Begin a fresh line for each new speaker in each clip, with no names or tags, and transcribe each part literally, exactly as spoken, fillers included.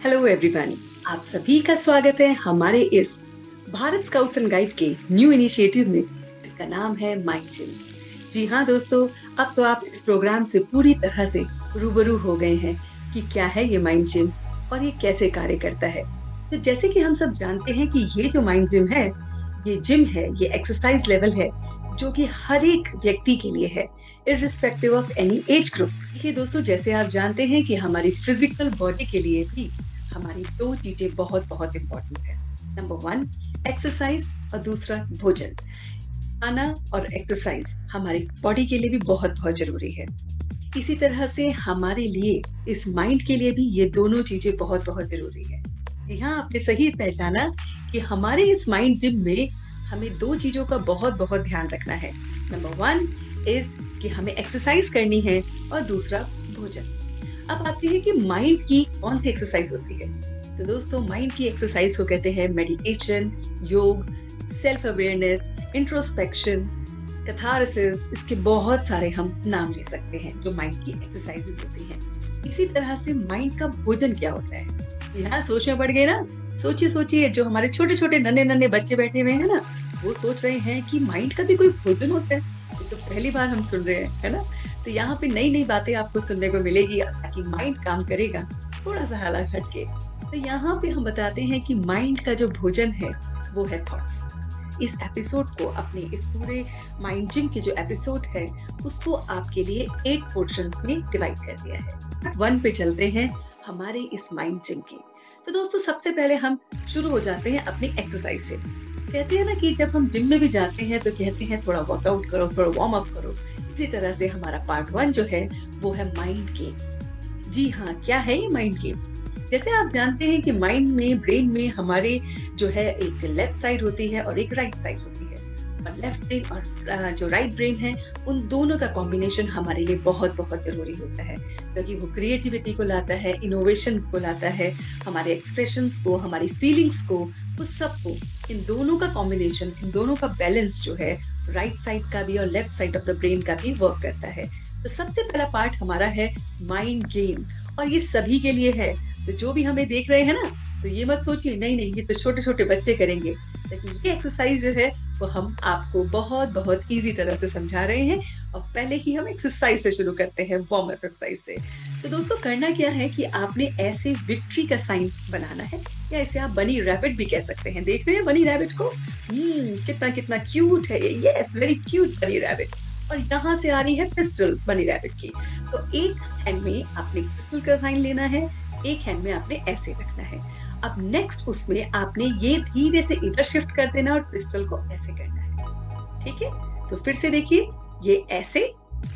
Hello everyone, आप सभी का स्वागत है हमारे इस भारत स्काउट्स एंड गाइड के न्यू इनिशिएटिव में। इसका नाम है माइंड जिम। जी हाँ दोस्तों, अब तो आप इस प्रोग्राम से पूरी तरह से रूबरू हो गए हैं कि क्या है ये माइंड जिम और ये कैसे कार्य करता है। तो जैसे कि हम सब जानते हैं कि ये जो माइंड जिम है, ये जिम है, ये एक्सरसाइज लेवल है जो कि हर एक व्यक्ति के लिए है, irrespective of any age group. देखिए दोस्तों, जैसे आप जानते हैं कि हमारी फिजिकल बॉडी के लिए भी हमारी दो चीजें बहुत बहुत इंपॉर्टेंट है। नंबर वन एक्सरसाइज और दूसरा भोजन। खाना और एक्सरसाइज हमारी बॉडी के लिए भी बहुत बहुत जरूरी है। इसी तरह से हमारे लिए, इस माइंड के लिए भी ये दोनों चीजें बहुत बहुत जरूरी है। जी हाँ, आपने सही पहचाना कि हमारे इस माइंड जिम में हमें दो चीजों का बहुत बहुत ध्यान रखना है। नंबर वन इज कि हमें एक्सरसाइज करनी है और दूसरा भोजन। अब आती है कि माइंड की कौन सी एक्सरसाइज होती है। तो दोस्तों, माइंड की एक्सरसाइज को कहते हैं मेडिटेशन, योग, सेल्फ अवेयरनेस, इंट्रोस्पेक्शन, कैथारसिस। इसके बहुत सारे हम नाम ले सकते हैं जो माइंड की एक्सरसाइजेज होती हैं। इसी तरह से माइंड का भोजन क्या होता है, यहाँ सोच में पड़ गए ना। सोचिए सोचिए, जो हमारे छोटे छोटे नन्हे नन्हे बच्चे बैठे हुए हैं ना, वो सोच रहे हैं कि माइंड का भी कोई भोजन होता है। ये तो पहली बार हम सुन रहे हैं, है ना। तो यहाँ पे नई नई बातें आपको सुनने को मिलेगी ताकि माइंड काम करेगा थोड़ा सा हालात हटके। तो यहाँ पे हम बताते हैं कि माइंड का जो भोजन है वो है थॉट्स। इस एपिसोड को, अपने इस पूरे माइंड जिम के जो एपिसोड है उसको आपके लिए एट पोर्शंस में डिवाइड कर दिया है। वन पे चलते हैं हमारे इस माइंड जिम की। तो दोस्तों, सबसे पहले हम शुरू हो जाते हैं अपनी एक्सरसाइज से। कहते हैं ना कि जब हम जिम में भी जाते हैं तो कहते हैं थोड़ा वर्कआउट करो, थोड़ा वार्म अप करो। इसी तरह से हमारा पार्ट वन जो है वो है माइंड गेम। जी हाँ, क्या है ये माइंड गेम? जैसे आप जानते हैं कि माइंड में, ब्रेन में हमारे जो है एक लेफ्ट साइड होती है और एक राइट साइड होती है। और लेफ्ट ब्रेन और जो राइट ब्रेन है, उन दोनों का कॉम्बिनेशन हमारे लिए बहुत बहुत जरूरी होता है, क्योंकि वो क्रिएटिविटी को लाता है, इनोवेशंस को लाता है, हमारे एक्सप्रेशंस को, हमारी फीलिंग्स को, वो सबको, इन दोनों का कॉम्बिनेशन, इन दोनों का बैलेंस जो है राइट साइड का भी और left side of the brain का भी वर्क करता है। तो सबसे पहला पार्ट हमारा है माइंड गेम, और ये सभी के लिए है। तो जो भी हमें देख रहे हैं ना, तो ये मत सोचिए नहीं नहीं ये तो छोटे छोटे बच्चे करेंगे, लेकिन ये एक्सरसाइज जो है वो हम आपको बहुत बहुत इजी तरह से समझा रहे हैं। और पहले ही हम एक्सरसाइज से शुरू करते हैं, वार्म अप एक्सरसाइज से। तो दोस्तों, करना क्या है कि आपने ऐसे विक्ट्री का साइन बनाना है, या इसे आप बनी रैबिट भी कह सकते हैं। देख रहे हैं बनी रैबिट को? हम्म कितना कितना क्यूट है ये। Yes, very cute bunny rabbit. और यहाँ से आ रही है पिस्टल बनी रैबिट की। तो एक हैंड में आपने पिस्टल का साइन लेना है, एक हैंड में आपने ऐसे रखना है। अब नेक्स्ट उसमें आपने ये धीरे से इधर शिफ्ट कर देना और पिस्टल को ऐसे करना है। ठीक है, तो फिर से देखिए, ये ऐसे,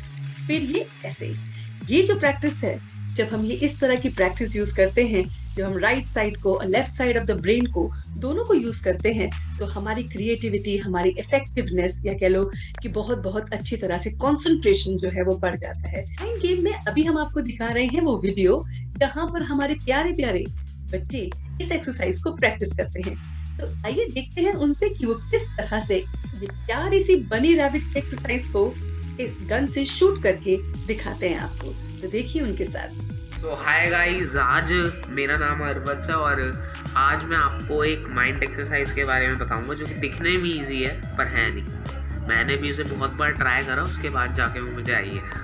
फिर ये ऐसे। ये जो प्रैक्टिस है, जब हम ये इस तरह की प्रैक्टिस यूज करते हैं, जब हम राइट साइड को और left side of the brain को, दोनों को यूज करते हैं, तो हमारी क्रिएटिविटी, हमारी इफेक्टिवनेस, या कह लो कि बहुत बहुत अच्छी तरह से कंसंट्रेशन जो है वो बढ़ जाता है। माइंड गेम में अभी हम आपको दिखा रहे हैं वो वीडियो जहां पर हमारे प्यारे प्यारे बच्चे इस एक्सरसाइज को प्रैक्टिस करते हैं। तो आइए देखते हैं उनसे कि वो किस तरह से ये प्यारी सी बनी रैबिट एक्सरसाइज को इस गन से शूट करके दिखाते हैं आपको। तो देखिए उनके साथ।
तो हाय गाइस, आज मेरा नाम अरवत है और आज मैं आपको एक माइंड एक्सरसाइज के बारे में बताऊंगा जो कि दिखने में इजी है पर है नहीं। मैंने भी उसे बहुत बार ट्राई करा, उसके बाद जाके वो मुझे आई है।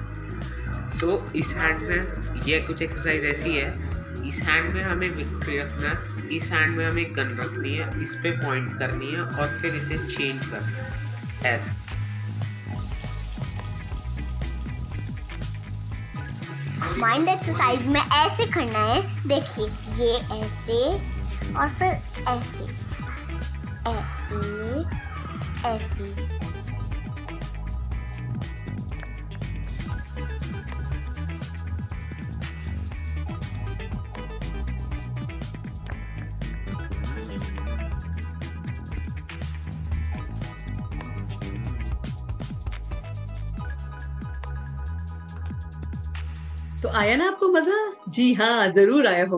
सो so, इस हैंड में ये कुछ एक्सरसाइज ऐसी है, इस हैंड में हमें विक्ट्री रखना है, इस हैंड में हमें गन रखनी है, इस पे पॉइंट करनी है और फिर इसे चेंज करना है ऐसे।
माइंड एक्सरसाइज में ऐसे करना है, देखिए ये ऐसे और फिर ऐसे ऐसे ऐसे।
तो आया ना आपको मजा? जी हाँ, जरूर आया होगा,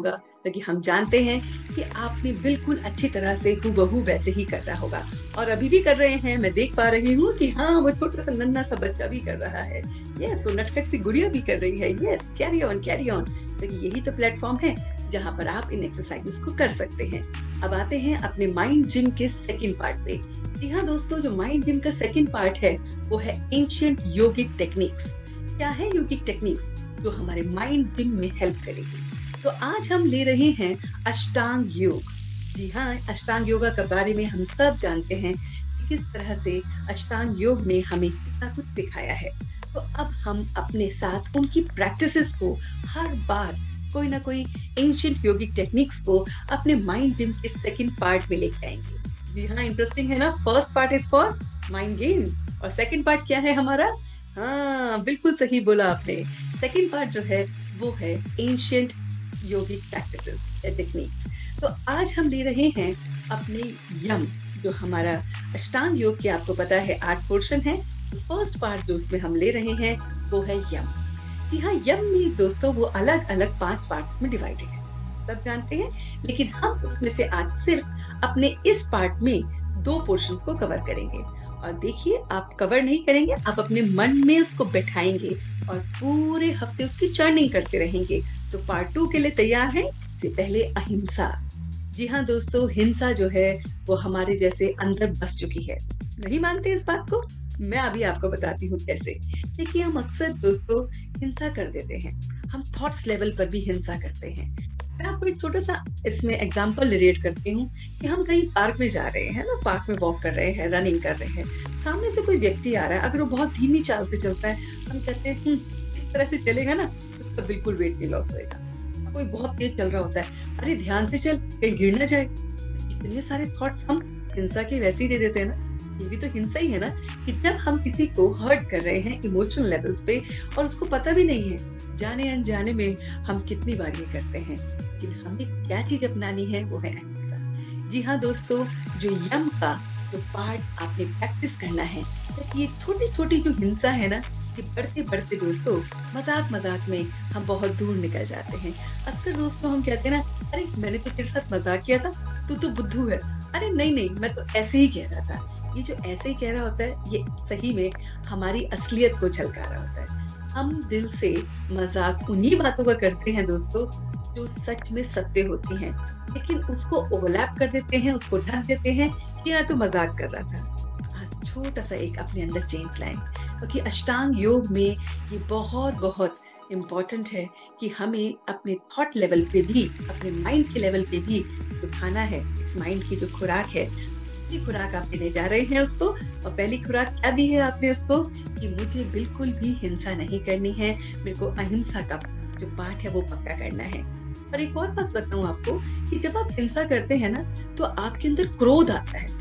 क्योंकि हम जानते हैं कि आपने बिल्कुल अच्छी तरह से हूबहू वैसे ही कर रहा होगा, और अभी भी कर रहे हैं। मैं देख पा रही हूँ कि हाँ, वो छोटा सा नन्हा सा बच्चा भी कर रहा है। यस, वो नटखट सी गुड़िया भी कर रही है। Yes, carry on carry on, क्योंकि यही तो प्लेटफॉर्म है जहाँ पर आप इन एक्सरसाइजेस को कर सकते हैं। अब आते हैं अपने माइंड जिम के सेकंड पार्ट पे। जी हाँ दोस्तों, जो माइंड जिम का सेकंड पार्ट है वो है एंशिएंट योगिक टेक्निक्स। क्या है योगिक टेक्निक्स जो हमारे माइंड जिम में हेल्प करेगी? तो आज हम ले रहे हैं अष्टांग योग। जी हाँ, अष्टांग योगा के बारे में हम सब जानते हैं कि किस तरह से अष्टांग योग ने हमें कितना कुछ सिखाया है। तो अब हम अपने साथ उनकी प्रैक्टिसेस को हर बार कोई ना कोई एंशिएंट योगिक टेक्निक्स को अपने माइंड जिम के सेकंड पार्ट में लेके आएंगे। जी हाँ, इंटरेस्टिंग है ना। First part is for mind game और सेकंड पार्ट क्या है हमारा? हाँ, बिल्कुल सही बोला आपने। सेकंड पार्ट जो है वो है एंशिएंट योगिक प्रैक्टिसेस या टेक्निक्स। तो आज हम ले रहे हैं अपने यम, जो हमारा अष्टांग योग के आपको पता है आठ पोर्शन है। तो फर्स्ट पार्ट जो उसमें हम ले रहे हैं वो है यम। जी हाँ, यम में दोस्तों वो अलग अलग पांच पार्ट्स में डिवाइडेड है, सब जानते हैं, लेकिन हम उसमें से आज सिर्फ अपने इस पार्ट में दो पोर्शंस को कवर करेंगे। और देखिए, आप कवर नहीं करेंगे, आप अपने मन में उसको बैठाएंगे और पूरे हफ्ते उसकी चर्निंग करते रहेंगे। तो पार्ट टू के लिए तैयार है? इससे पहले अहिंसा। जी हाँ दोस्तों, हिंसा जो है वो हमारे जैसे अंदर बस चुकी है। नहीं मानते इस बात को? मैं अभी आपको बताती हूँ कैसे। देखिए, हम अक्सर दोस्तों हिंसा कर देते हैं, हम थॉट्स लेवल पर भी हिंसा करते हैं। मैं आपको एक छोटा सा इसमें एग्जांपल रिलेट करती हूँ कि हम कहीं पार्क में जा रहे हैं ना, पार्क में वॉक कर रहे हैं, रनिंग कर रहे हैं, सामने से कोई व्यक्ति आ रहा है, अगर वो बहुत धीमी चाल से चलता है, हम कहते हैं इस तरह से चलेगा ना उसका बिल्कुल वेट नहीं लॉस होगा। कोई बहुत तेज चल रहा होता है, अरे ध्यान से चल, कहीं गिर ना जाए। इतने सारे थॉट्स हम हिंसा के वैसे ही दे देते हैं ना। ये भी तो हिंसा ही है ना, कि जब हम किसी को हर्ट कर रहे हैं इमोशनल लेवल पे और उसको पता भी नहीं है, जाने अनजाने में हम कितनी बार ये करते हैं। लेकिन हमें क्या चीज अपनानी है वो है अहिंसा। जी हाँ दोस्तों, जो यम का जो पार्ट आपने प्रैक्टिस करना है, तो ये छोटी छोटी जो हिंसा है ना, ये बढ़ते बढ़ते दोस्तों मजाक मजाक में हम बहुत दूर निकल जाते हैं। अक्सर दोस्तों हम कहते हैं ना, अरे मैंने तो तेरे साथ मजाक किया था, तू तो बुद्धू है। अरे नहीं नहीं, मैं तो ऐसे ही कह रहा था। ये जो ऐसे ही कह रहा होता है, ये सही में हमारी असलियत को झलका रहा होता है। हम दिल से मजाक उन्हीं बातों का करते हैं दोस्तों जो सच में सत्य होती हैं, लेकिन उसको ओवरलैप कर देते हैं, उसको ढक देते हैं कि हाँ तो मजाक कर रहा था। आज छोटा सा एक अपने अंदर चेंज लाएं, क्योंकि अष्टांग योग में ये बहुत बहुत इम्पोर्टेंट है कि हमें अपने थॉट लेवल पे भी, अपने माइंड के लेवल पे भी जो खाना है, इस माइंड की जो खुराक है, पहली खुराक आप देने जा रहे हैं उसको। और पहली खुराक क्या दी है आपने उसको? कि मुझे बिल्कुल भी हिंसा नहीं करनी है, मेरे को अहिंसा का जो पाठ है वो पक्का करना है। और एक और बात बताऊं आपको कि जब आप हिंसा करते हैं ना, तो आपके अंदर क्रोध आता है।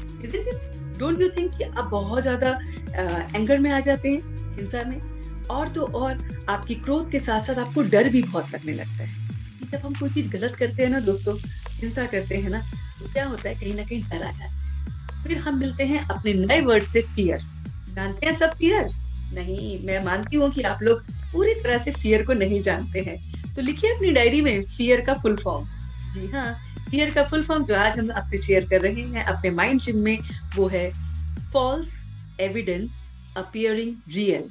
डोंट यू थिंक कि आप बहुत ज्यादा एंगर में आ जाते हैं हिंसा में? और तो और आपकी क्रोध के साथ साथ आपको डर भी बहुत लगने लगता है। जब हम कोई चीज गलत करते हैं ना दोस्तों, हिंसा करते हैं ना, तो क्या होता है, कहीं ना कहीं डर आ जाता है। फिर हम मिलते हैं अपने नए वर्ड से फियर। जानते हैं सब फियर? नहीं, मैं मानती हूँ कि आप लोग पूरी तरह से फियर को नहीं जानते हैं। तो लिखिए अपनी डायरी में फियर का फुल फॉर्म। जी हाँ, फियर का फुल फॉर्म जो आज हम आपसे शेयर कर रहे हैं अपने माइंड जिम में, वो है false evidence appearing real.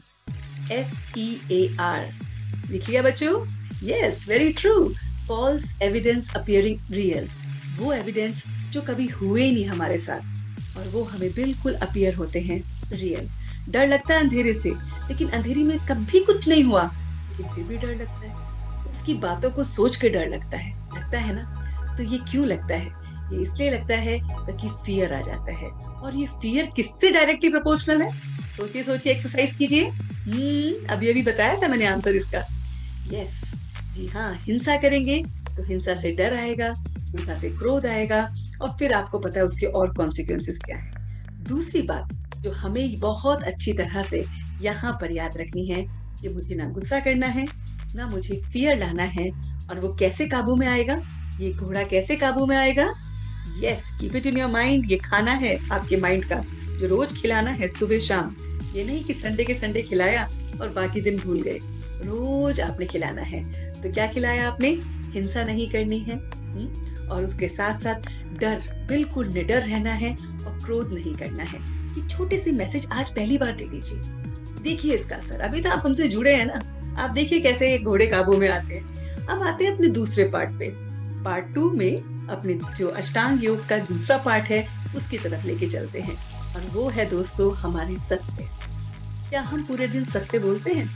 F E A R. लिख लिया बच्चों? Yes, very true. False evidence appearing real, वो एविडेंस जो कभी हुए ही नहीं हमारे साथ और वो हमें बिल्कुल अपीयर होते हैं रियल। डर लगता है अंधेरे से, लेकिन अंधेरे में कभी कुछ नहीं हुआ, लेकिन फिर भी डर लगता है। उसकी बातों को सोच के डर लगता है, लगता है ना? तो ये क्यों लगता है? ये इसलिए लगता है क्योंकि फियर आ जाता है। और ये फियर किससे डायरेक्टली प्रोपोर्शनल है? सोचिए सोचिए, एक्सरसाइज कीजिए। हम्म अभी अभी बताया था मैंने आंसर इसका। यस, जी हाँ, हिंसा करेंगे तो हिंसा से डर आएगा, हिंसा से क्रोध आएगा, और फिर आपको पता है उसके और कॉन्सिक्वेंसेस क्या है। दूसरी बात जो हमें बहुत अच्छी तरह से यहाँ पर याद रखनी है कि मुझे ना गुस्सा करना है, ना मुझे फियर लाना है। और वो कैसे काबू में आएगा? ये घोड़ा कैसे काबू में आएगा? Yes, keep it in your mind. ये खाना है आपके माइंड का, जो रोज खिलाना है सुबह शाम। ये नहीं कि संडे के संडे खिलाया और बाकी दिन भूल गए। रोज आपने खिलाना है। तो क्या खिलाया आपने? हिंसा नहीं करनी है, हम्म? और उसके साथ साथ डर, बिल्कुल निडर रहना है और क्रोध नहीं करना है। ये छोटे से मैसेज आज पहली बार दे दीजिए, देखिए इसका असर। अभी तो आप हमसे जुड़े हैं ना, आप देखिए कैसे ये घोड़े काबू में आते हैं। अब आते हैं अपने दूसरे पार्ट पे। पार्ट टू में अपने जो अष्टांग योग का दूसरा पार्ट है उसकी तरफ लेके चलते हैं, और वो है दोस्तों हमारे सत्य। क्या हम पूरे दिन सत्य बोलते हैं?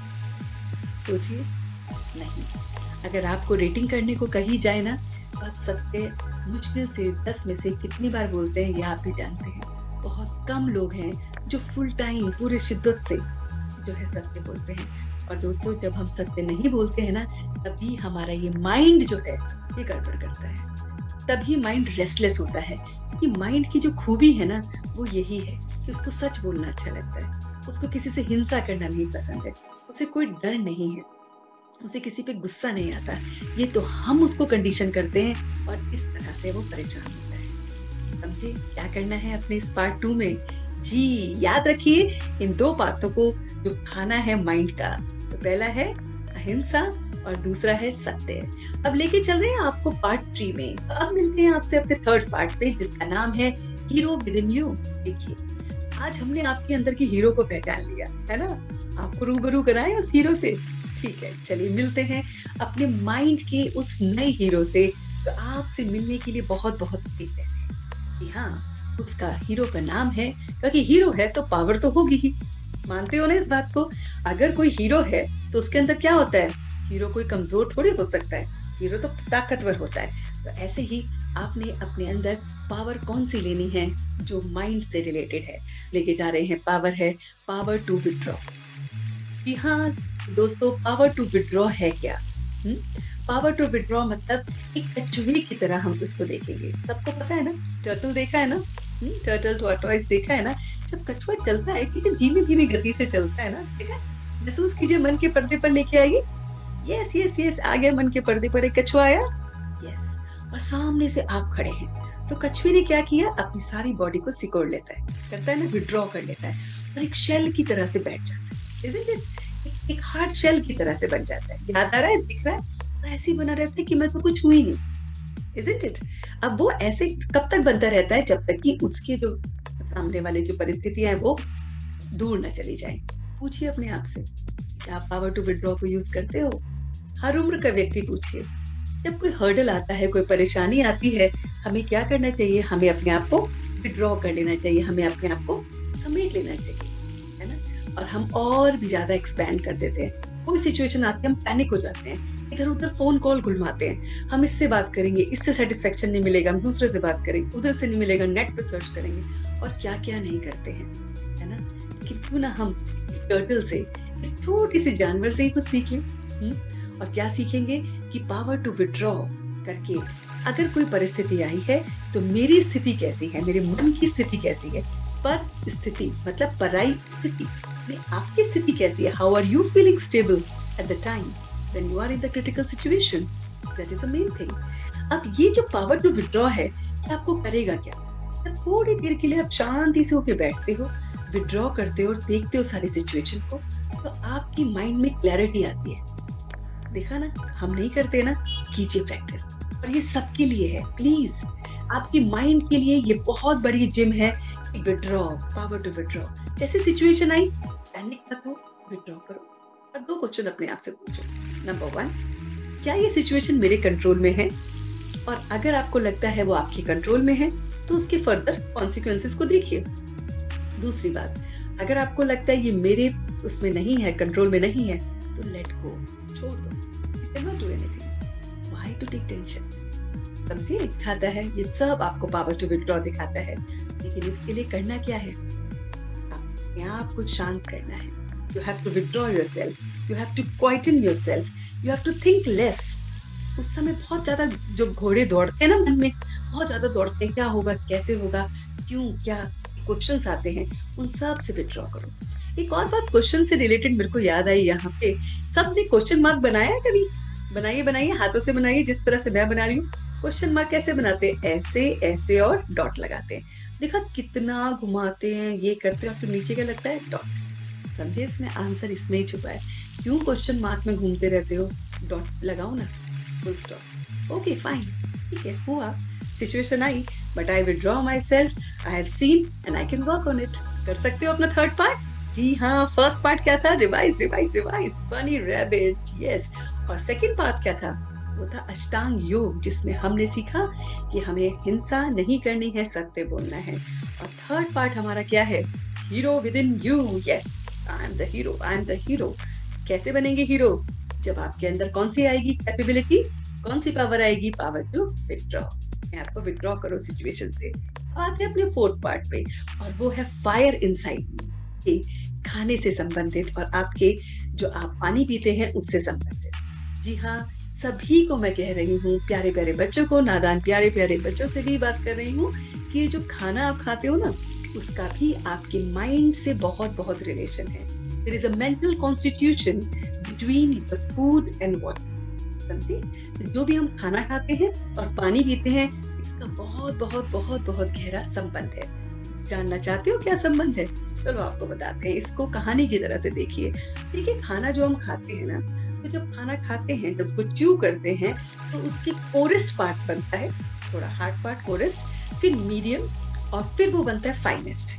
सोचिए, नहीं। अगर आपको रेटिंग करने को कही जाए ना, तो आप सत्य मुश्किल से दस में से कितनी बार बोलते हैं ये आप भी जानते हैं। बहुत कम लोग हैं जो फुल टाइम पूरे शिद्दत से जो है सत्य बोलते हैं। और दोस्तों, जब हम सत्य नहीं बोलते हैं ना, तभी हमारा ये माइंड जो है ये गड़बड़ करता है, तभी माइंड रेस्टलेस होता है। कि माइंड की जो खूबी है ना, वो यही है कि उसको सच बोलना अच्छा लगता है, उसको किसी से हिंसा करना नहीं पसंद है, उसे कोई डर नहीं है, उसे किसी पे गुस्सा नहीं आता। ये तो हम उसको कंडीशन करते हैं और इस तरह से वो परेशान होता है। समझे क्या करना है अपने इस पार्ट टू में? जी याद रखिए इन दो बातों को जो खाना है माइंड का। तो पहला है अहिंसा और दूसरा है सत्य। अब लेके चल रहे हैं आपको पार्ट थ्री में। तो अब मिलते हैं आपसे अपने थर्ड पार्ट पे, जिसका नाम है हीरो विद इन यू। देखिए, आज हमने आपके अंदर के हीरो को पहचान लिया है ना, आपको रूबरू कराएं उस हीरो से। ठीक है, चलिए मिलते हैं अपने माइंड के उस नए हीरो से जो आपसे मिलने के लिए बहुत बहुत उत्सुक है। जी हाँ, उसका हीरो का नाम है, क्योंकि हीरो है तो पावर तो होगी ही। मानते हो ना इस बात को? अगर कोई हीरो है तो उसके अंदर क्या होता है? हीरो कोई कमजोर थोड़ी हो सकता है, हीरो तो ताकतवर होता है। तो ऐसे ही आपने अपने अंदर पावर कौन सी लेनी है जो माइंड से रिलेटेड है? लेके जा रहे हैं पावर है पावर टू विड्रॉ। जी हाँ दोस्तों, पावर टू विड्रॉ है क्या? पावर टू विड्रॉ मतलब एक कछुए की तरह हम इसको देखेंगे। सबको पता है ना, टर्टल देखा है ना, टर्टल टॉर्टोइस देखा है ना। जब कछुआ चलता है कितनी धीमी धीमी गति से चलता है ना, ठीक है, महसूस कीजिए मन के पर्दे पर लेके आइए। यस यस यस, आ गया मन के पर्दे पर एक कछुआ आया। यस, और सामने से आप खड़े हैं। तो कछुए ने क्या किया? अपनी सारी बॉडी को सिकोड़ लेता है, करता है ना, विड्रॉ कर लेता है और एक शेल की तरह से बैठ जाता है। Isn't it? एक, एक हार्ड शेल की तरह से बन जाता है। याद आ रहा है, दिख रहा है, और ऐसे ही बना रहता है कि मैं तो कुछ हुई नहीं। Isn't it? अब वो ऐसे कब तक बनता रहता है? जब तक कि उसके जो सामने वाले जो परिस्थितियां हैं वो दूर न चली जाए। पूछिए अपने आप से, क्या आप पावर टू विड्रॉ को यूज करते हो? हर उम्र का व्यक्ति पूछिए। जब कोई हर्डल आता है, कोई परेशानी आती है, हमें क्या करना चाहिए? हमें अपने आप को विड्रॉ कर लेना चाहिए, हमें अपने आप को समेट लेना चाहिए, है ना। और हम और भी ज्यादा एक्सपैंड कर देते हैं। कोई सिचुएशन आती है, हम पैनिक हो जाते हैं, इधर उधर फोन कॉल घुलमाते हैं। हम इससे बात करेंगे, इससे सेटिस्फेक्शन नहीं मिलेगा, हम दूसरे से बात करेंगे, उधर से नहीं मिलेगा, नेट पे सर्च करेंगे, और क्या क्या नहीं करते हैं, है ना। कि क्यों ना हम इस टर्टल से, इस छोटी सी जानवर से ही कुछ सीख लें। और क्या सीखेंगे? कि पावर टू विड्रॉ करके अगर कोई परिस्थिति आई है तो मेरी स्थिति कैसी है, मेरे मन की स्थिति कैसी है। पर स्थिति मतलब पराई स्थिति में आपकी स्थिति कैसी है? How are you feeling stable at the time when you are in the critical situation? That is the main thing. अब ये जो पावर टू विड्रॉ है, ये आपको करेगा क्या? जब थोड़ी देर के लिए आप शांति से होकर बैठते हो, विड्रॉ करते हो और देखते हो सारी सिचुएशन को, तो आपकी माइंड में क्लैरिटी आती है। देखा ना, हम नहीं करते ना, कीजिए प्रैक्टिस। और ये सबके लिए है, प्लीज आपकी माइंड के लिए ये बहुत बड़ी जिम है कि विड्रॉ, पावर टू विड्रॉ। जैसे सिचुएशन आई, पैनिक मत हो, विड्रॉ करो और दो क्वेश्चन अपने आप से पूछो। नंबर वन, क्या ये सिचुएशन मेरे कंट्रोल में है? और अगर आपको लगता है वो आपके कंट्रोल में है तो उसके फर्दर कॉन्सिक्वेंसेस को देखिए। दूसरी बात, अगर आपको लगता है ये मेरे उसमें नहीं है, कंट्रोल में नहीं है, तो लेट गो, छोड़ दो। You cannot do anything. Why to take tension? समझिए, दिखाता है ये सब आपको पावर टू विड्रॉ दिखाता है। लेकिन इसके लिए करना क्या है? अपने आप को शांत करना है। You have to withdraw yourself. You have to quieten yourself. You have to think less. उस समय बहुत ज्यादा जो घोड़े दौड़ते हैं ना मन में, बहुत ज्यादा दौड़ते हैं, क्या होगा, कैसे होगा, क्यों, क्या क्वेश्चंस आते हैं, उन सब से विड्रॉ करो। एक और बात क्वेश्चन से रिलेटेड मेरे को याद आई, यहाँ पे सबने क्वेश्चन मार्क बनाया है कभी? बनाइए बनाइए, हाथों से बनाइए, जिस तरह से मैं बना रही हूँ। क्वेश्चन मार्क कैसे बनाते हैं? ऐसे ऐसे और डॉट लगाते हैं। देखा कितना घुमाते हैं, ये करते हैं, और फिर नीचे क्या लगता है? डॉट। समझे, इसमें आंसर इसमें ही छुपा है। क्यों क्वेश्चन मार्क में घूमते रहते हो? डॉट लगाओ ना, फुल स्टॉप। ओके फाइन, ठीक है, हुआ, सिचुएशन आई, but I withdraw myself, I have seen and I can work on it. कर सकते हो अपना थर्ड पार्ट? जी हाँ, फर्स्ट पार्ट क्या था? Revise revise revise, bunny rabbit, yes. और सेकंड पार्ट क्या था? वो था अष्टांग योग, जिसमें हमने सीखा कि हमें हिंसा नहीं करनी है, सत्य बोलना है। और थर्ड पार्ट हमारा क्या है? Hero within you, yes, I am the hero, I am the hero. कैसे बनेंगे हीरो? जब आपके अंदर कौन सी आएगी कैपेबिलिटी, कौन सी पावर आएगी? Power to withdraw. आपको विथड्रॉ करो सिचुएशन से। आते हैं अपने फोर्थ पार्ट पे, और वो है फायर इनसाइड मी, खाने से संबंधित और आपके जो आप पानी पीते हैं उससे संबंधित। जी हाँ, सभी को मैं कह रही हूँ, प्यारे प्यारे बच्चों को, नादान प्यारे प्यारे बच्चों से भी बात कर रही हूँ कि जो खाना आप खाते हो ना, उसका भी आपके माइंड से बहुत बहुत रिलेशन है। There is a mental constitution between the food and water. समझे? जो भी हम खाना खाते हैं और पानी पीते हैं, इसका बहुत बहुत बहुत बहुत गहरा संबंध है। जानना चाहते हो क्या संबंध है? चलो आपको बताते हैं, इसको कहानी की तरह से देखिए। ठीक है, खाना जो हम खाते हैं ना, तो जब खाना खाते हैं, जब उसको च्यू करते हैं, तो उसकी कोरेस्ट पार्ट बनता है, थोड़ा हार्ड पार्ट कोरेस्ट, फिर मीडियम, और फिर वो बनता है फाइनेस्ट।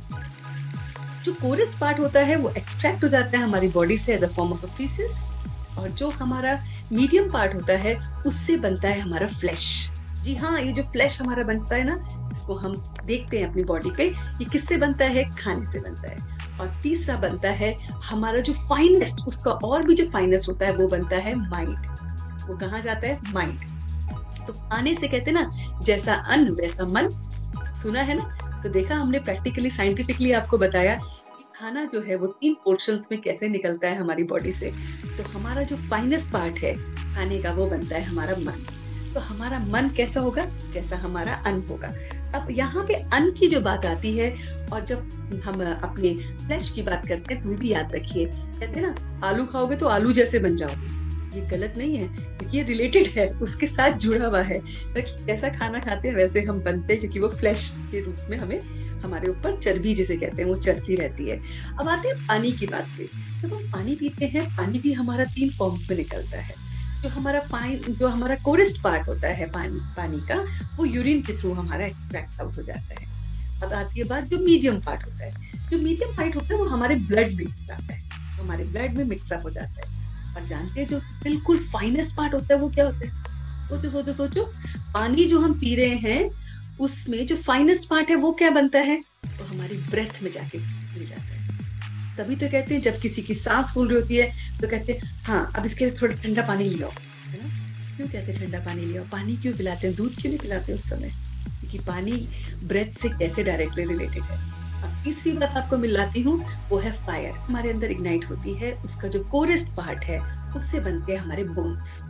जो कोरेस्ट पार्ट होता है वो एक्सट्रैक्ट हो जाता है हमारी बॉडी से as a form of faeces, और जो हमारा मीडियम पार्ट होता है उससे बनता है हमारा फ्लैश। जी हाँ, ये जो फ्लैश हमारा बनता है ना, इसको हम देखते हैं अपनी बॉडी पे, ये किससे बनता है? खाने से बनता है। और तीसरा बनता है हमारा जो फाइनेस्ट, उसका और भी जो फाइनेस्ट होता है वो बनता है माइंड। वो कहाँ जाता है? माइंड। तो खाने से कहते हैं ना, जैसा अन्न वैसा मन, सुना है ना? तो देखा हमने, प्रैक्टिकली साइंटिफिकली आपको बताया कि खाना जो है वो तीन पोर्शंस में कैसे निकलता है हमारी बॉडी से। तो हमारा जो फाइनेस्ट पार्ट है खाने का, वो बनता है हमारा मन। तो हमारा मन कैसा होगा? जैसा हमारा अन्न होगा। अब यहाँ पे अन्न की जो बात आती है, और जब हम अपने फ्लैश की बात करते हैं, तो भी याद रखिए, कहते हैं ना, आलू खाओगे तो आलू जैसे बन जाओगे। ये गलत नहीं है, क्योंकि ये रिलेटेड है, उसके साथ जुड़ा हुआ है। तो जैसा खाना खाते हैं वैसे हम बनते हैं, क्योंकि वो फ्लैश के रूप में हमें, हमारे ऊपर चर्बी जिसे कहते हैं, वो चढ़ती रहती है। अब आते हैं पानी की बात पे। जब हम पानी पीते हैं, पानी भी हमारा तीन फॉर्म्स में निकलता है। जो हमारा फाइन जो हमारा कोरेस्ट पार्ट होता है पानी पानी का, वो यूरिन के थ्रू हमारा एक्सट्रैक्ट आउट हो जाता है। अब आती है बात जो मीडियम पार्ट होता है। जो मीडियम पार्ट होता है वो हमारे ब्लड में जाता है, हमारे ब्लड में मिक्सअप हो जाता है। और जानते हैं जो बिल्कुल फाइनेस्ट पार्ट होता है वो क्या होता है? सोचो सोचो सोचो, पानी जो हम पी रहे हैं उसमें जो फाइनेस्ट पार्ट है वो क्या बनता है? वो हमारी ब्रेथ में जाके मिल जाता है। तभी तो कहते हैं, जब किसी की सांस फूल रही होती है तो कहते हैं हाँ अब इसके लिए थोड़ा ठंडा पानी लियो, है ना? क्यों कहते हैं ठंडा पानी लियो? पानी क्यों पिलाते हैं? दूध क्यों नहीं पिलाते उस समय? क्योंकि पानी ब्रेथ से कैसे डायरेक्टली रिलेटेड है। अब तीसरी बात आपको मिलाती हूँ, वो है फायर। हमारे अंदर इग्नाइट होती है, उसका जो कोरेस्ट पार्ट है उससे बनते हैं हमारे बोन्स।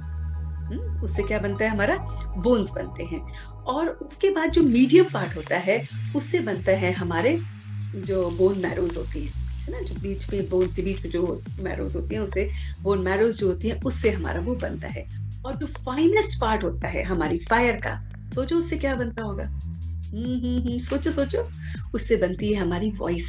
उससे क्या बनता है? हमारा बोन्स बनते हैं। और उसके बाद जो मीडियम पार्ट होता है उससे बनता है हमारे जो बोन मैरोज होती है, है ना? जो बीच में बोन के बीच में जो मैरोज होती हैं, उसे बोन मैरोज जो होती है, उससे हमारा वो बनता है। और जो फाइनेस्ट पार्ट होता है हमारी फायर का, सोचो उससे क्या बनता होगा? हम्म हम्म हम्म सोचो सोचो, उससे बनती है हमारी वॉइस।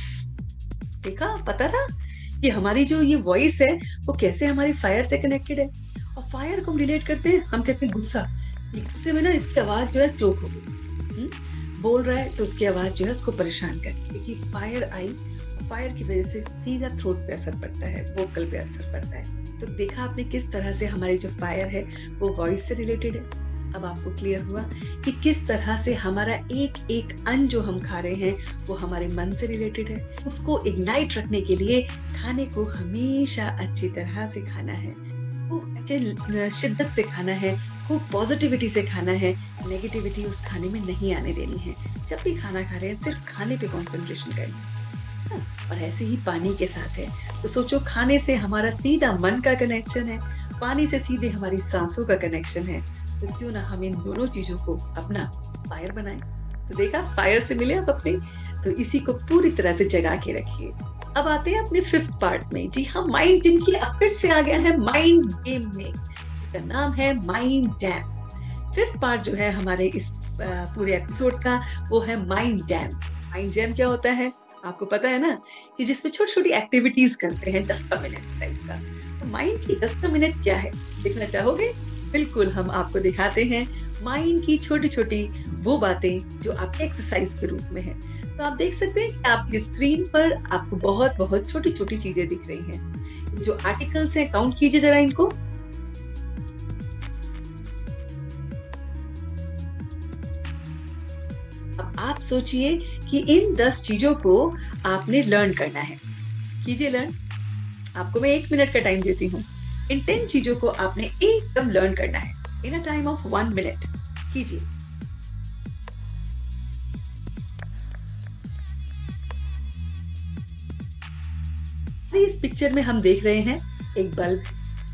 देखा, पता था कि हमारी जो ये वॉइस है वो कैसे हमारी फायर से कनेक्टेड है। और फायर को हम रिलेट करते हैं, हम कहते हैं गुस्सा। गुस्से में ना इसकी आवाज जो है चोक हो गई, बोल रहा है तो उसकी आवाज जो है उसको परेशान करती है, क्योंकि फायर आई, फायर की वजह से सीधा थ्रोट पे असर पड़ता है, वोकल पे असर पड़ता है। तो देखा आपने किस तरह से हमारी जो फायर है वो वॉइस से रिलेटेड है। अब आपको क्लियर हुआ कि किस तरह से हमारा एक एक अन्न जो हम खा रहे हैं वो हमारे मन से रिलेटेड है। उसको इग्नाइट रखने के लिए खाने को हमेशा अच्छी तरह से खाना है, खूब अच्छे शिद्दत से खाना है, खूब पॉजिटिविटी से खाना है। नेगेटिविटी उस खाने में नहीं आने देनी है। जब भी खाना खा रहे हैं सिर्फ खाने पे कंसंट्रेशन करें। और ऐसे ही पानी के साथ है। तो सोचो, खाने से हमारा सीधा मन का कनेक्शन है, पानी से सीधे हमारी सांसों का कनेक्शन है। तो क्यों ना हम इन दोनों चीजों को अपना फायर बनाएं। तो देखा, फायर से मिले आप अपने, तो इसी को पूरी तरह से जगा के रखिए। अब आते हैं अपने फिफ्थ पार्ट में। जी हाँ, माइंड जिनकी अब फिर से आ गया है माइंड गेम में। इसका नाम है माइंड जैम। फिफ्थ पार्ट जो है हमारे इस पूरे एपिसोड का, वो है माइंड जैम। माइंड जैम क्या होता है आपको पता है ना, कि जिसमें छोटी छोटी एक्टिविटीज करते हैं, दस मिनट टाइप का। तो माइंड की दस मिनट क्या है, देखना चाहोगे? बिल्कुल, हम आपको दिखाते हैं माइंड की छोटी-छोटी वो बातें जो आपके एक्सरसाइज के रूप में है। तो आप देख सकते हैं कि आपकी स्क्रीन पर आपको बहुत-बहुत छोटी-छोटी चीजें दिख रही हैं। जो आर्टिकल्स हैं काउंट कीजिए जरा इनको। अब आप सोचिए कि इन दस चीजों को आपने लर्न करना है। कीजिए लर्न। आपको मैं एक मिनट का टाइम देती हूँ। इन टेन चीजों को आपने एकदम लर्न करना है in a time of one minute. कीजिए। इस पिक्चर में हम देख रहे हैं एक बल्ब।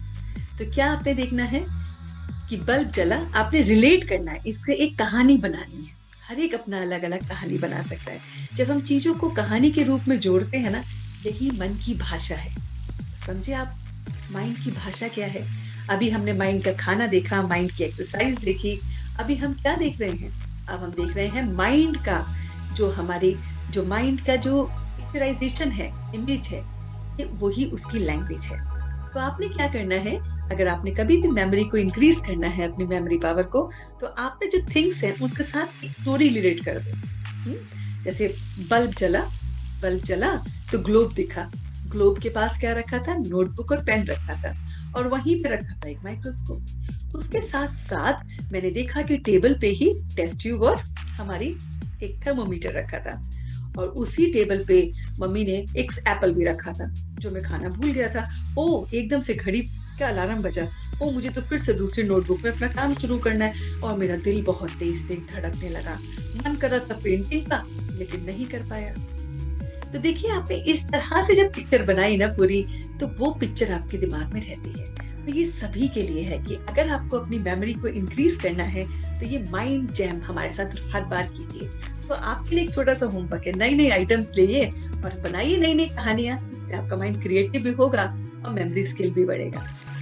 तो क्या आपने देखना है कि बल्ब जला, आपने रिलेट करना है, इससे एक कहानी बनानी है। हर एक अपना अलग अलग कहानी बना सकता है। जब हम चीजों को कहानी के रूप में जोड़ते हैं ना, यही मन की भाषा है। समझे आप माइंड की भाषा क्या है? अभी हमने माइंड का खाना देखा, माइंड की एक्सरसाइज देखी। अभी हम क्या देख रहे हैं? अब हम देख रहे हैं माइंड का जो हमारी जो माइंड का जो पिक्चराइजेशन है, इमेज है, ये वही उसकी लैंग्वेज है। तो आपने क्या करना है, अगर आपने कभी भी मेमोरी को इंक्रीज करना है, अपनी मेमोरी पावर को, तो आपने जो थिंग्स है उसके साथ एक स्टोरी रिलेट कर दो। जैसे बल्ब जला, बल्ब जला तो ग्लोब दिखा। ग्लोब के पास क्या रखा था? नोटबुक और पेन रखा था, और वहीं पे रखा था एक माइक्रोस्कोप। उसके साथ साथ मैंने देखा कि टेबल पे ही टेस्ट ट्यूब और हमारी एक थर्मोमीटर रखा था, और उसी टेबल पे मम्मी ने एक एप्पल भी रखा था जो मैं खाना भूल गया था। ओ, एकदम से घड़ी का अलार्म बजा। ओ, मुझे तो फिर से दूसरी नोटबुक में अपना काम शुरू करना है, और मेरा दिल बहुत तेज तेज धड़कने लगा। मन कर रहा था पेंटिंग का, लेकिन नहीं कर पाया। तो देखिए, आपने इस तरह से जब पिक्चर बनाई ना पूरी, तो वो पिक्चर आपके दिमाग में रहती है। तो ये सभी के लिए है कि अगर आपको अपनी मेमोरी को इंक्रीज करना है, तो ये माइंड जैम हमारे साथ हर बार कीजिए। तो आपके लिए एक छोटा सा होमवर्क है, नई नई आइटम्स लिए और बनाइए नई नई कहानियां। इससे आपका माइंड क्रिएटिव भी होगा और मेमोरी स्किल भी बढ़ेगा।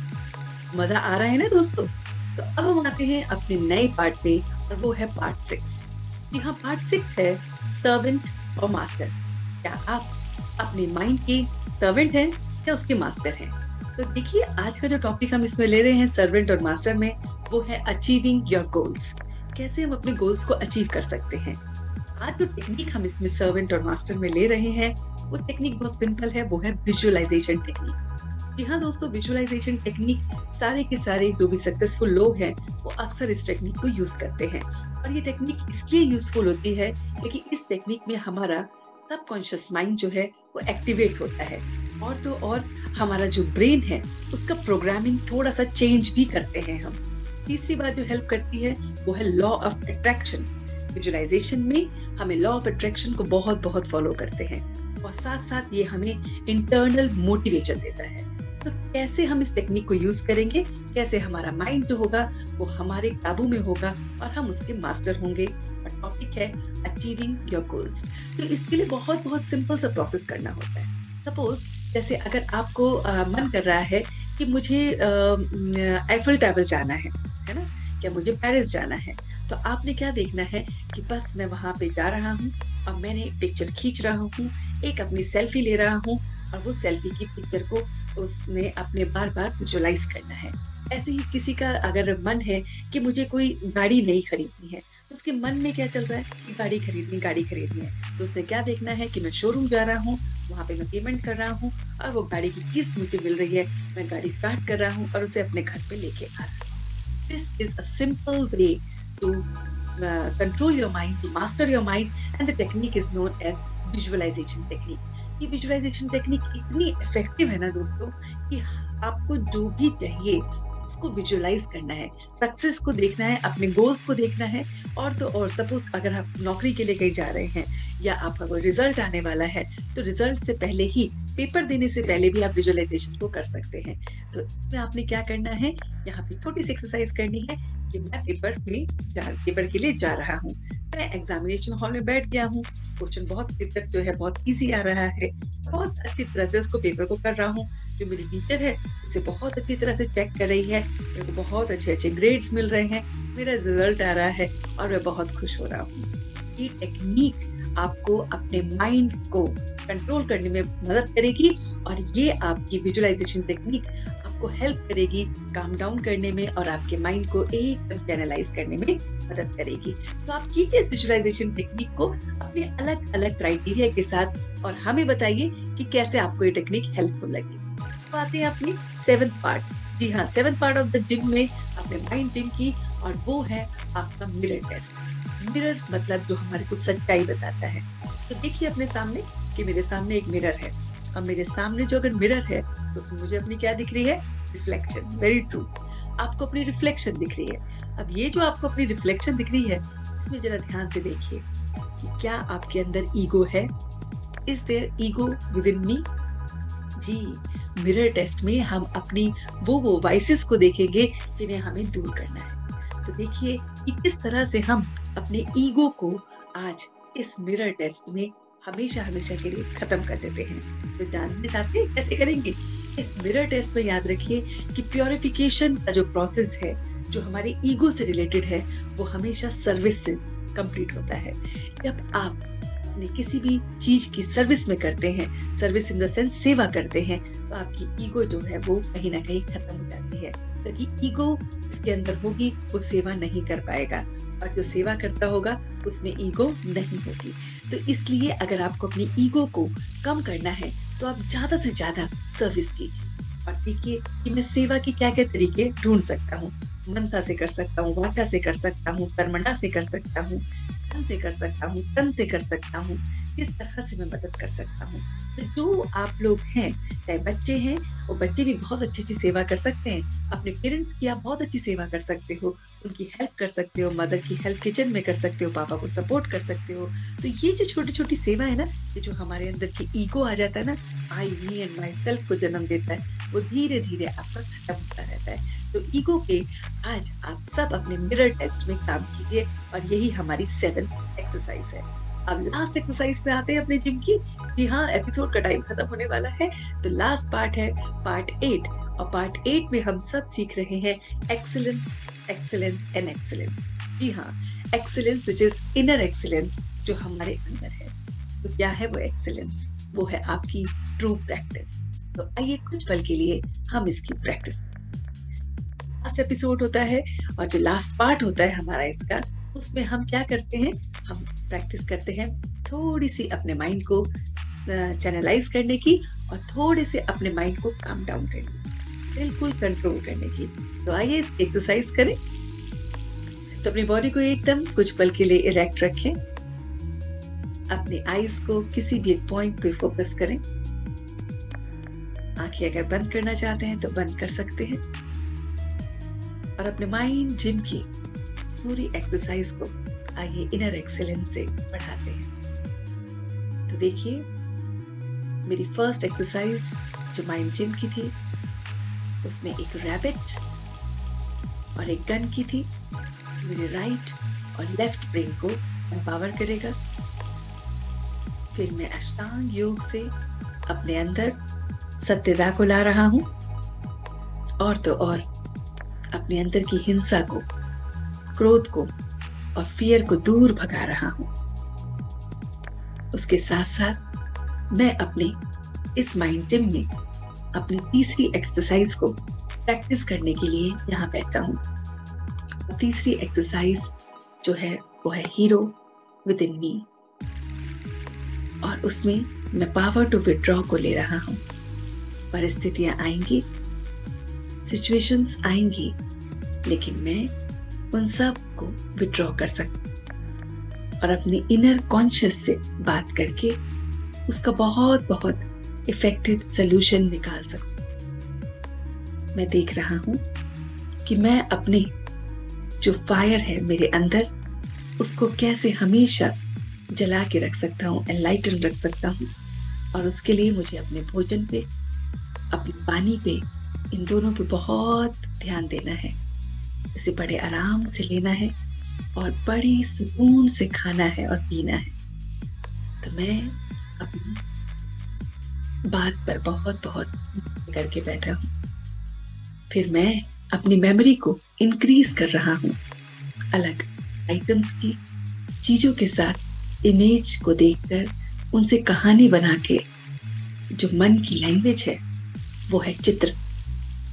मजा आ रहा है ना दोस्तों? तो अब हम आते हैं अपने नए पार्ट पे, और वो है पार्ट सिक्स। यहाँ पार्ट सिक्स है सर्वेंट और मास्टर। क्या आप अपने माइंड के सर्वेंट हैं या उसके मास्टर हैं? तो देखिए, आज का जो टॉपिक हम इसमें ले रहे हैं सर्वेंट और मास्टर में, वो है अचीविंग योर गोल्स। कैसे हम अपने गोल्स को अचीव कर सकते हैं। आज जो टेक्निक हम इसमें सर्वेंट और मास्टर में ले रहे हैं, वो टेक्निक बहुत सिंपल है, वो है विजुअलाइजेशन टेक्निक। जी हाँ दोस्तों, विजुअलाइजेशन टेक्निक सारे के सारे जो भी सक्सेसफुल लोग हैं, वो अक्सर इस टेक्निक को यूज करते हैं। और ये टेक्निक इसलिए यूजफुल होती है क्योंकि इस टेक्निक में हमारा सबकॉन्शियस माइंड जो है वो एक्टिवेट होता है, और तो और हमारा जो ब्रेन है उसका प्रोग्रामिंग थोड़ा सा चेंज भी करते हैं हम। तीसरी बात जो हेल्प करती है वो है लॉ ऑफ अट्रैक्शन। विजुअलाइजेशन में हमें लॉ ऑफ अट्रैक्शन को बहुत बहुत फॉलो करते हैं, और साथ साथ ये हमें इंटरनल मोटिवेशन देता है। तो कैसे हम इस टेक्निक को यूज करेंगे, कैसे हमारा माइंड जो होगा वो हमारे काबू में होगा और हम उसके मास्टर होंगे। और टॉपिक है अचीविंग योर गोल्स। तो इसके लिए बहुत बहुत सिंपल सा प्रोसेस करना होता है। सपोज जैसे अगर आपको आ, मन कर रहा है कि मुझे आईफल टावर जाना है है ना, क्या मुझे पेरिस जाना है, तो आपने क्या देखना है कि बस मैं वहां पे जा रहा हूँ और मैंने एक पिक्चर खींच रहा हूँ, एक अपनी सेल्फी ले रहा हूँ, और वो सेल्फी की पिक्चर को उसमें अपने बार बार विजुअलाइज करना है। ऐसे ही किसी का अगर मन है कि मुझे कोई गाड़ी नहीं खरीदनी है, तो उसके मन में क्या चल रहा है कि गाड़ी खरीदनी गाड़ी खरीदनी है, तो उसने क्या देखना है कि मैं शोरूम जा रहा हूँ, वहां पे मैं पेमेंट कर रहा हूँ, और वो गाड़ी की कीज मुझे मिल रही है, मैं गाड़ी स्टार्ट कर रहा हूँ और उसे अपने घर पे लेके आ रहा हूँ। This is a simple way to control your mind, to master your mind, and the technique is known as visualisation technique. ये विजुअलाइजेशन टेक्निक इतनी इफेक्टिव है ना दोस्तों कि आपको जो भी चाहिए उसको विजुअलाइज करना है, सक्सेस को देखना है, अपने गोल्स को देखना है। और तो और सपोज अगर आप नौकरी के लिए कहीं जा रहे हैं या आपका कोई रिजल्ट आने वाला है, तो रिजल्ट से पहले ही, पेपर देने से पहले भी आप विजुअलाइजेशन को कर सकते हैं। तो इसमें आपने क्या करना है, यहाँ पे छोटी सी एक्सरसाइज करनी है कि मैं पेपर में जा पेपर के लिए जा रहा हूँ, मैं एग्जामिनेशन हॉल में बैठ गया हूँ, क्वेश्चन बहुत पेपर जो है बहुत इजी आ रहा है, बहुत अच्छी तरह से उसको पेपर को कर रहा हूँ, जो मेरी टीचर है उसे बहुत अच्छी तरह से चेक कर रही है, मेरे को बहुत अच्छे अच्छे ग्रेड्स मिल रहे हैं, मेरा रिजल्ट आ रहा है और मैं बहुत खुश हो रहा हूँ। ये टेक्निक आपको अपने माइंड को कंट्रोल करने में मदद करेगी, और ये आपकी विजुअलाइजेशन टेक्निक आपको आपको हेल्प करेगी काम डाउन करने में और आपके माइंड को एकदम चैनलाइज करने में मदद करेगी। तो आप कीजिए इस विजुअलाइजेशन टेक्निक को अपने अलग अलग क्राइटेरिया के साथ और हमें बताइए कि कैसे आपको ये टेक्निक हेल्पफुल लगी। तो आते हैं अपनी सेवंथ पार्ट। जी हाँ, seventh part of the gym में आपने माइंड जिम की और वो है आपका मिरर टेस्ट। मिरर मतलब जो हमारे को सच्चाई बताता है। तो देखिए अपने सामने कि मेरे सामने एक मिरर है। अब मेरे सामने जो अगर मिरर है तो उसमें मुझे अपनी क्या दिख रही है? रिफ्लेक्शन। वेरी ट्रू, आपको अपनी रिफ्लेक्शन दिख रही है। अब ये जो आपको अपनी रिफ्लेक्शन दिख रही है, इसमें जरा ध्यान से देखिए कि क्या आपके अंदर ईगो है? Is there ego within me? जी, मिरर टेस्ट में हम अपनी वो वो वाइसेस को देखेंगे जिन्हें हमें दूर करना है। तो देखिए कि किस तरह से हम अपने ईगो को आज इस मिरर टेस्ट में हमेशा हमेशा के लिए खत्म कर देते हैं। तो जानना चाहते हैं कैसे करेंगे? इस मिरर टेस्ट में याद रखिए कि प्योरिफिकेशन का जो प्रोसेस है, जो हमारे ईगो से रिलेटेड है, वो हमेशा सर्विस से कंप्लीट होता है। जब आप अपने किसी भी चीज की सर्विस में करते हैं, सर्विस इन द सेंस सेवा करते हैं, तो आपकी ईगो जो है वो कहीं ना कहीं खत्म हो जाती है। क्योंकि ईगो इसके अंदर होगी वो सेवा नहीं कर पाएगा, और जो सेवा करता होगा उसमें ईगो नहीं होगी। तो इसलिए अगर आपको अपनी ईगो को कम करना है तो आप ज्यादा से ज्यादा सर्विस कीजिए और देखिए कि मैं सेवा के क्या क्या तरीके ढूंढ सकता हूँ। मनसा से कर सकता हूँ, वाचा से कर सकता हूँ, कर्मणा से कर सकता हूँ, धन से कर सकता हूँ, तन से कर सकता हूँ, किस तरह से मैं मदद कर सकता हूँ। तो जो आप लोग हैं, चाहे बच्चे हैं, वो बच्चे भी बहुत अच्छी अच्छी सेवा कर सकते हैं। अपने पेरेंट्स की आप बहुत अच्छी सेवा कर सकते हो, उनकी हेल्प कर सकते हो, मदर की हेल्प किचन में कर सकते हो, पापा को सपोर्ट कर सकते हो। तो ये जो छोटी छोटी सेवा है ना, ये जो हमारे अंदर की ईगो आ जाता है ना, आई मी एंड माई सेल्फ को जन्म देता है, वो धीरे धीरे आपका खत्म होता रहता है। तो ईगो पे आज आप सब अपने मिरर टेस्ट में काम कीजिए और यही हमारी सेवंथ एक्सरसाइज है। अब लास्ट एक्सरसाइज पे आते हैं अपने जिम की। जी हाँ, एपिसोड का टाइम खत्म होने वाला है, तो लास्ट पार्ट है पार्ट एट, और पार्ट एट में हम सब सीख रहे हैं एक्सीलेंस, एक्सीलेंस एंड एक्सीलेंस। जी हाँ, excellence which is inner excellence, जो हमारे अंदर है। तो क्या है वो एक्सीलेंस? वो है आपकी ट्रू प्रैक्टिस। तो आइए कुछ पल के लिए हम इसकी प्रैक्टिस। लास्ट एपिसोड होता है और जो लास्ट पार्ट होता है हमारा इसका, उसमें हम क्या करते हैं? हम प्रैक्टिस करते हैं थोड़ी सी अपने माइंड को चैनलाइज करने की और थोड़े से अपने माइंड को काम डाउन करने की, बिल्कुल कंट्रोल करने की। तो आइए इस एक्सरसाइज करें। तो अपनी बॉडी को एकदम कुछ पल के लिए इरेक्ट रखें, अपने आईज को किसी भी एक पॉइंट पे फोकस करें। आंखें अगर बंद करना चाहते हैं तो बंद कर सकते हैं और अपने माइंड जिम की पूरी एक्सरसाइज को आइए इनर एक्सीलेंस से बढ़ाते हैं। तो देखिए मेरी फर्स्ट एक्सरसाइज जो माइंड जिम की थी, उसमें एक रैबिट और एक गन की थी। मेरे राइट और लेफ्ट ब्रेन को एम्पावर करेगा। फिर मैं अष्टांग योग से अपने अंदर सत्यता को ला रहा हूं और तो और अपने अंदर की हिंसा को, क्रोध को और फियर को दूर भगा रहा हूं। उसके साथ साथ मैं अपने इस माइंड जिम में अपनी तीसरी एक्सरसाइज को प्रैक्टिस करने के लिए यहाँ बैठा हूँ। तीसरी एक्सरसाइज जो है वो है हीरो विद इन मी, और उसमें मैं पावर टू विड्रॉ को ले रहा हूँ। परिस्थितियां आएंगी, सिचुएशंस आएंगी, लेकिन मैं उन सब को विड्रॉ कर सकती और अपने इनर कॉन्शियस से बात करके उसका बहुत बहुत इफेक्टिव सलूशन निकाल सकती। मैं देख रहा हूं कि मैं अपने जो फायर है मेरे अंदर, उसको कैसे हमेशा जला के रख सकता हूँ, एनलाइटन रख सकता हूँ। और उसके लिए मुझे अपने भोजन पे, अपने पानी पे, इन दोनों पे बहुत ध्यान देना है। इसे बड़े आराम से लेना है और बड़े सुकून से खाना है और पीना है। तो मैं अपनी बात पर बहुत बहुत करके बैठा हूँ। फिर मैं अपनी मेमोरी को इंक्रीज कर रहा हूँ, अलग आइटम्स की, चीजों के साथ इमेज को देखकर उनसे कहानी बना के। जो मन की लैंग्वेज है वो है चित्र।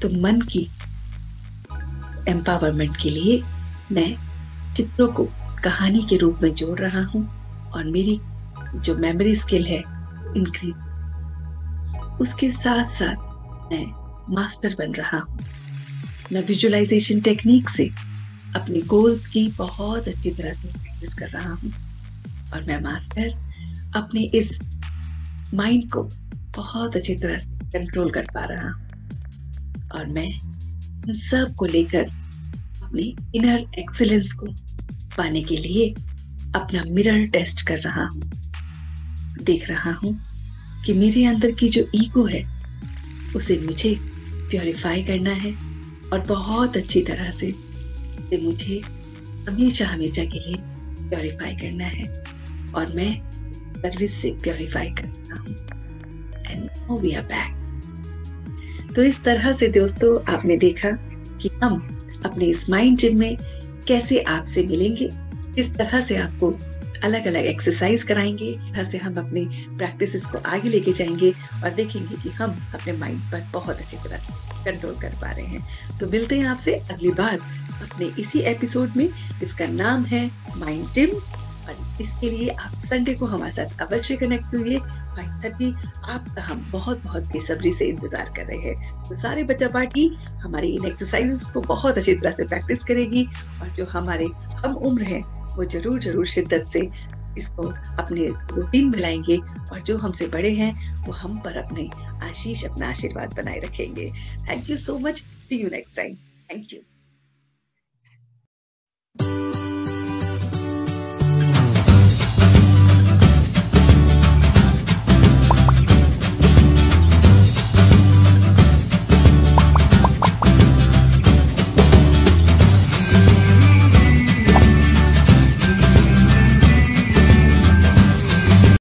तो मन की एम्पावरमेंट के लिए मैं चित्रों को कहानी के रूप में जोड़ रहा हूँ और मेरी जो मेमोरी स्किल है इंक्रीज। उसके साथ साथ मैं मास्टर बन रहा हूँ। मैं विजुअलाइजेशन टेक्निक से अपने गोल्स की बहुत अच्छी तरह से प्रैक्टिस कर रहा हूँ और मैं मास्टर अपने इस माइंड को बहुत अच्छी तरह से कंट्रोल कर पा रहा हूँ और मैं इन सब को लेकर अपने इनर एक्सीलेंस को पाने के लिए अपना मिरर टेस्ट कर रहा हूँ। देख रहा हूँ कि मेरे अंदर की जो ईगो है उसे मुझे प्योरीफाई करना है और बहुत अच्छी तरह से उसे मुझे हमेशा हमेशा के लिए प्योरीफाई करना है और मैं सर्विस से प्योरीफाई कर रहा हूँ। And now we are back. तो इस तरह से दोस्तों आपने देखा कि हम अपने इस माइंड जिम में कैसे आपसे मिलेंगे, इस तरह से आपको अलग अलग एक्सरसाइज कराएंगे, तरह से हम अपनी प्रैक्टिसेस को आगे लेके जाएंगे और देखेंगे कि हम अपने माइंड पर बहुत अच्छी तरह कंट्रोल कर पा रहे हैं। तो मिलते हैं आपसे अगली बार अपने इसी एपिसोड में जिसका नाम है माइंड जिम। और इसके लिए आप संडे को हमारे साथ अवश्य कनेक्ट करिए फाइव थर्टी। आपका हम बहुत बहुत बेसब्री से इंतजार कर रहे हैं। तो सारे बच्चा पार्टी हमारी इन एक्सरसाइजेस को बहुत अच्छी तरह से प्रैक्टिस करेगी और जो हमारे हम उम्र हैं वो जरूर जरूर शिद्दत से इसको अपने रूटीन में लाएंगे और जो हमसे बड़े हैं वो हम पर अपने आशीष अपना आशीर्वाद बनाए रखेंगे। Thank you so much. See you next time. Thank you.